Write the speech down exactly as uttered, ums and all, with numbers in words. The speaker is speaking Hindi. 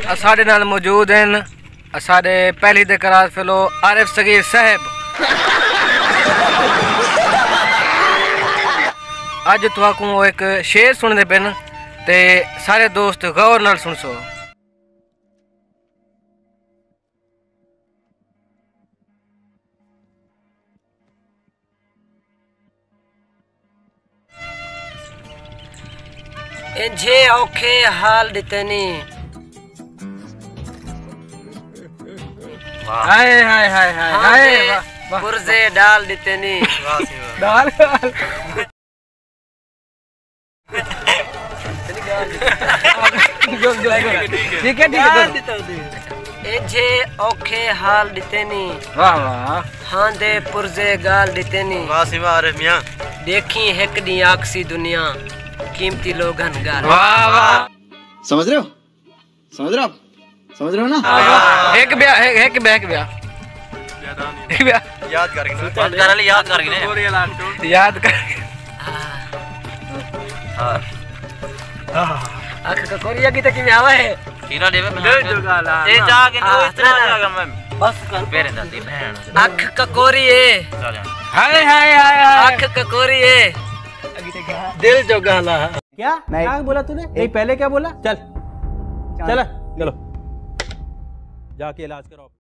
साढ़े नाल मौजूद हैं साढ़े पहली दे करार फेलो आरिफ सगीर साहब। अज तुहाकू एक शेर सुनने पेन ते सारे दोस्त गौर नाल सुन सो। इंझे औखे हाल दितनी हाय हाय हाय हाय हाय पुरजे डाल दितनी डाल ठीक है ठीक है। इंझे औखे हाल दितनी वाह वाह हां दे पुरजे गाल दितनी वाह सी वाह रे मियां देखी एक दी आखसी दुनिया कीमती लोगन गाल। वाह वाह समझ रहे हो समझ रहे हो आप समझ रहे हो ना। एक ब्याह एक एक ब्याह एक ब्याह एक ब्याह याद करके याद कर ले याद करके याद कर आख का कोरिया की तक में आवा है हीरा देवे ले जो गाला ए जाके नो इतना जागा मैं बस कर बेरे दादी बहन आख का कोरिए हाय हाय हाय आख का कोरिए दिल जो गाला। क्या क्या बोला तूने नहीं पहले क्या बोला। चल चल चलो जाके इलाज कराओ।